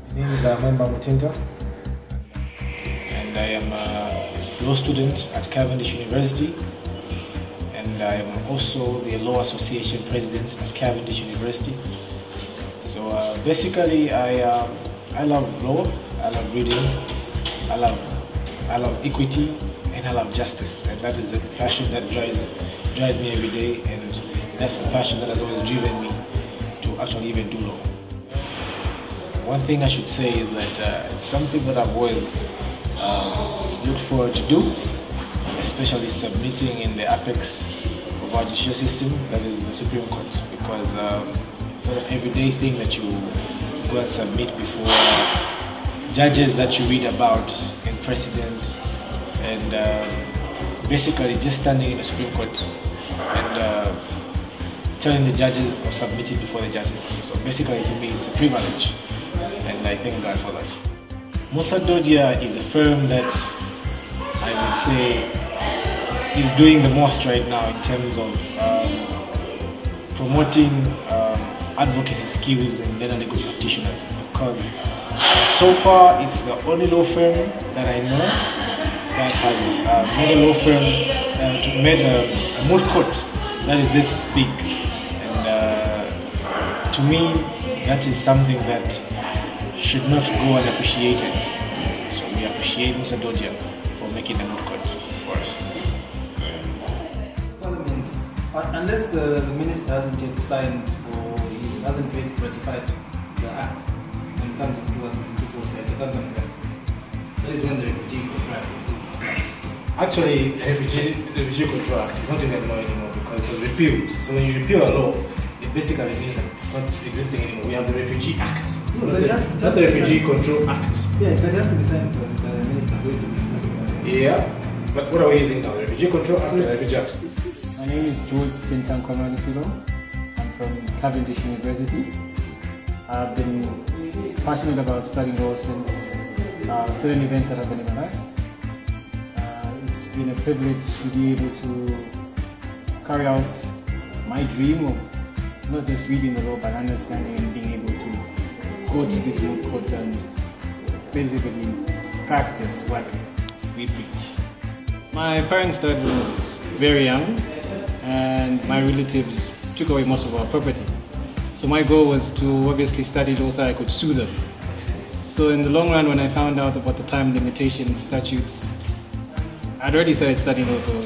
My name is Memba Mutinta, and I am a law student at Cavendish University, and I am also the Law Association President at Cavendish University. So basically, I love law, I love reading, I love equity, and I love justice, and that is the passion that drives me every day, and that's the passion that has always driven me to actually even do law. One thing I should say is that it's something that I've always looked forward to do, especially submitting in the apex of our judicial system, that is the Supreme Court, because it's sort of an everyday thing that you go and submit before judges that you read about in precedent, and basically just standing in the Supreme Court and telling the judges or submitting before the judges. So basically to me it's a privilege, and I thank God for that. Musa Dudhia is a firm that I would say is doing the most right now in terms of promoting advocacy skills in legal practitioners, because so far it's the only law firm that I know that has made a law firm, made a moot court that is this big, and to me that is something that should not go unappreciated. So we appreciate Musa Dudhia for making the moot court for us. Parliament, unless the minister hasn't yet signed or he hasn't ratified the act when it comes to the government, that is when the refugee contract is. Actually, the refugee contract is not even law anymore because it was repealed. So when you repeal a law, it basically means that it's not existing anymore. We have the Refugee Act. No, not the Refugee Control Act. Yeah, that has to be signed by the minister. Yeah, but what are we using now? The Refugee Control Act or the Refugee Act? My name is George Tintankomalifilo. I'm from Cavendish University. I've been passionate about studying law since certain events that happened in my life. It's been a privilege to be able to carry out my dream of not just reading the law but understanding and being able to go to these moot courts and basically practice what we preach. My parents died when I was very young, and my relatives took away most of our property. So my goal was to obviously study law so I could sue them. So in the long run, when I found out about the time limitation statutes, I'd already started studying law, so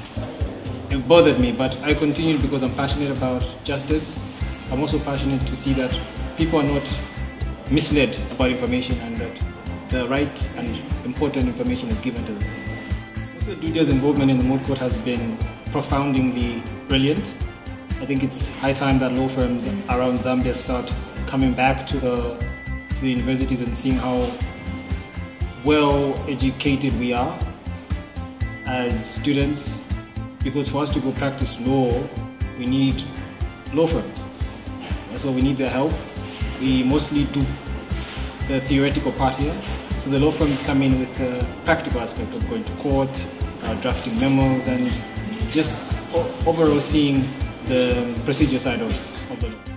it bothered me, but I continued because I'm passionate about justice. I'm also passionate to see that people are not misled about information and that the right and important information is given to them. Musa Dudhia's involvement in the moot court has been profoundly brilliant. I think it's high time that law firms around Zambia start coming back to the universities and seeing how well educated we are as students, because for us to go practice law, we need law firms. So we need their help. We mostly do the theoretical part here. So the law firms come in with the practical aspect of going to court, drafting memos, and just overall seeing the procedure side of the law.